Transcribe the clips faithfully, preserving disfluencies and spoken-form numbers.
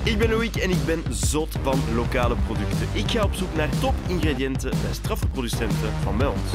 Ik ben Loïc en ik ben zot van lokale producten. Ik ga op zoek naar top-ingrediënten bij straffe producenten van bij ons.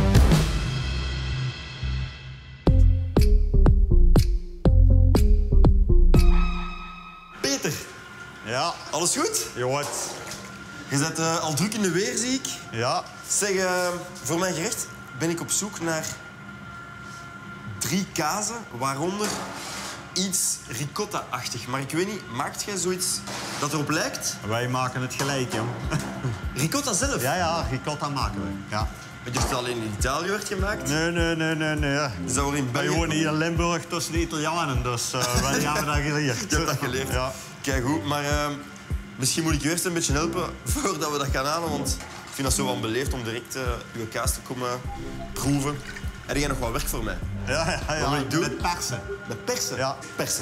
Peter, Ja, alles goed? jongen. Je bent uh, al druk in de weer, zie ik. Ja. Zeg, uh, voor mijn gerecht ben ik op zoek naar drie kazen, waaronder iets ricotta-achtig. Maar ik weet niet, maakt jij zoiets dat erop lijkt? Wij maken het gelijk, jong. Ricotta zelf? Ja, ja, ricotta maken we. Ja. Ik dacht dat alleen in Italië werd gemaakt. Nee, nee, nee, nee, nee. Is dat weer in Wij België? wonen hier in Limburg tussen de Italianen, dus uh, wij hebben dat geleerd. Je hebt dat geleerd. Ja. Kijk goed, maar uh, misschien moet ik je eerst een beetje helpen voordat we dat gaan halen, want ik vind dat zo wel beleefd om direct uh, uw kaas te komen proeven. Heb jij nog wat werk voor mij? Ja, ja, ja. Wat moet ik doen? Met persen. Met persen? Ja. Persen.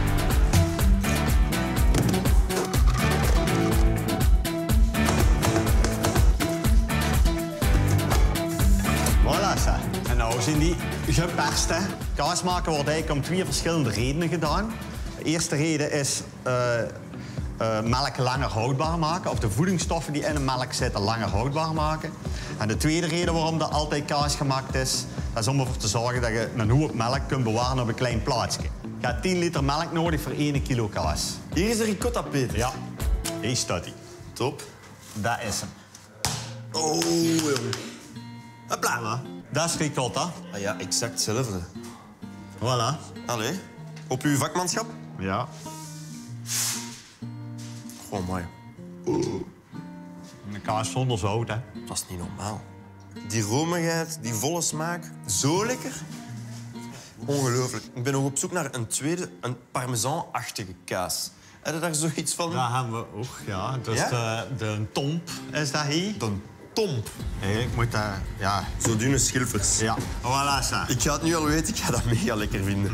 Voilà, ça. En nou zijn die geperst, hè. Kaas maken wordt eigenlijk om twee verschillende redenen gedaan. De eerste reden is uh, uh, melk langer houdbaar maken, of de voedingsstoffen die in de melk zitten langer houdbaar maken. En de tweede reden waarom er altijd kaas gemaakt is, dat is om ervoor te zorgen dat je een hoop melk kunt bewaren op een klein plaatsje. Je hebt tien liter melk nodig voor één kilo kaas. Hier is de ricotta, Peter. Ja, hier staat hij. Top. Dat is hem. Oh, jong. Hopla. Voilà. Dat is ricotta. Ah ja, exact hetzelfde. Voilà. Allee, op uw vakmanschap? Ja. Gewoon mooi. Een kaas zonder zout, hè. Dat is niet normaal. Die romigheid, die volle smaak, zo lekker. Ongelooflijk. Ik ben nog op zoek naar een tweede, een parmesan-achtige kaas. Heb je daar zoiets van? Daar hebben we ook, ja. Dus Ja? de, de tomp is dat hier. De tomp. Nee, ik moet dat, ja. Zo dunne schilfers. Ja, voilà, ça. Ik ga het nu al weten, ik ga dat mega lekker vinden.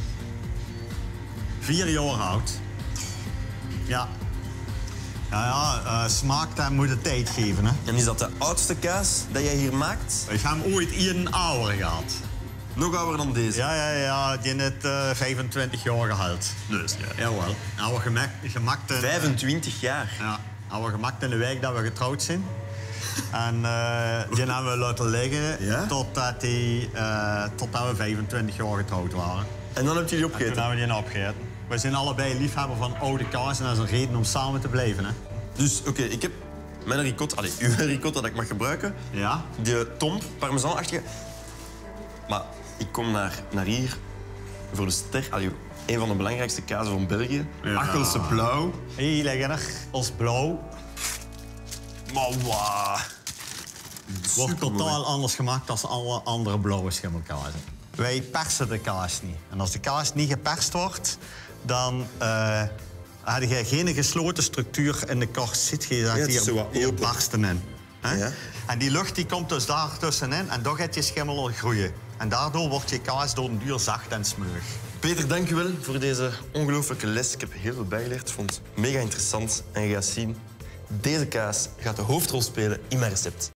Vier jaar oud. Ja. Ja, ja, uh, smaak, dat moet de tijd geven, hè. En is dat de oudste kaas dat jij hier maakt? Ik heb hem ooit één ouder gehad. Nog ouder dan deze? Ja, ja, ja, die heeft uh, vijfentwintig jaar gehaald. Dus, ja. Jawel. Hij wordt gemaakt, gemaakt in... vijfentwintig jaar? Ja, hij wordt gemaakt in de week dat we getrouwd zijn. En uh, die hebben we laten liggen Ja? totdat, die, uh, totdat we vijfentwintig jaar getrouwd waren. En dan heb je die En toen opgegeten? hebben we die opgegeten. We zijn allebei liefhebber van oude kaas en dat is een reden om samen te blijven. Hè? Dus, oké, okay, ik heb mijn ricotta... Allee, uw ricotta dat ik mag gebruiken. Ja? De tomp, parmesan-achtige. Maar ik kom naar, naar hier voor de ster. Allee, een van de belangrijkste kazen van België. Ja. Achelse blauw. Heel lekker, als blauw. Maar wauw. Wordt totaal anders gemaakt dan alle andere blauwe schimmelkazen. Wij persen de kaas niet. En als de kaas niet geperst wordt, dan uh, heb je geen gesloten structuur in de korst. Zit je dat Ja, het is hier, zo wat hier open. barsten in. Hè? Ja. En die lucht die komt dus daar tussenin en dan gaat je schimmel groeien. En daardoor wordt je kaas door een duur zacht en smeuig. Peter, dank u wel voor deze ongelooflijke les. Ik heb heel veel bijgeleerd. Ik vond het mega interessant. En je gaat zien, deze kaas gaat de hoofdrol spelen in mijn recept.